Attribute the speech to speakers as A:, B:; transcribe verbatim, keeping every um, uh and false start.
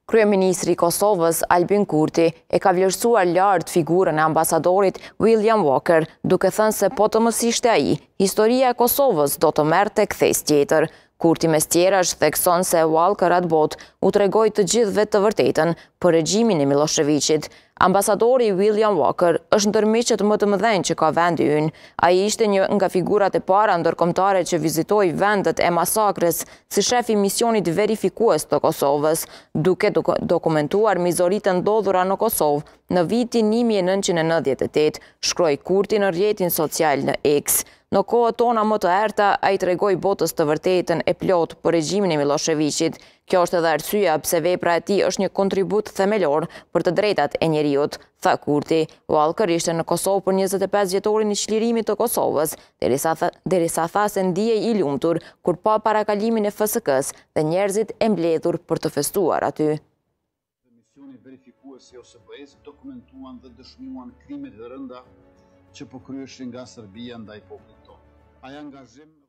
A: Kryeministri i Kosovës, Albin Kurti, e ka vlerësuar lartë figurën e ambasadorit William Walker, duke thënë se po të mos ishte ai, historia e Kosovës do të merrte kthes tjetër. Kurti mes tjerash thekson se Walker atë botë u tregoi të gjithëve të vërtetën për regjimin e Miloševićit. Ambasadori William Walker është ndër miqet më të mëdhenj që ka vendi ynë. Ai ishte një nga figurat e para ndërkombëtare që vizitoi vendet e masakrës si shef i misionit verifikues të Kosovës, duke dokumentuar mizoritë ndodhura në Kosovë në vitin një mijë e nëntëqind e nëntëdhjetë e tetë, shkroi Kurti në rrjetin social në X. Në kohët tona më të errta, ai tregoi botës të vërtetën e plotë për regjimin e Miloševićit. Kjo është edhe arsyeja pse vepra e tij është një kontribut themelor për të drejtat e njeriut, tha Kurti. Walker ishte në Kosovë për njëzet e pesë vjetorin e çlirimit të Kosovës, derisa tha, derisa tha se ndihej i lumtur kur pa parakalimin e F S K-s dhe njerëzit e mbledhur për të festuar aty.
B: Misioni verifikues i O S B-s dokumentuan dhe dëshmuan krimet e rënda që po kryeshin nga Serbia ndaj popullit tonë. Ai angazhim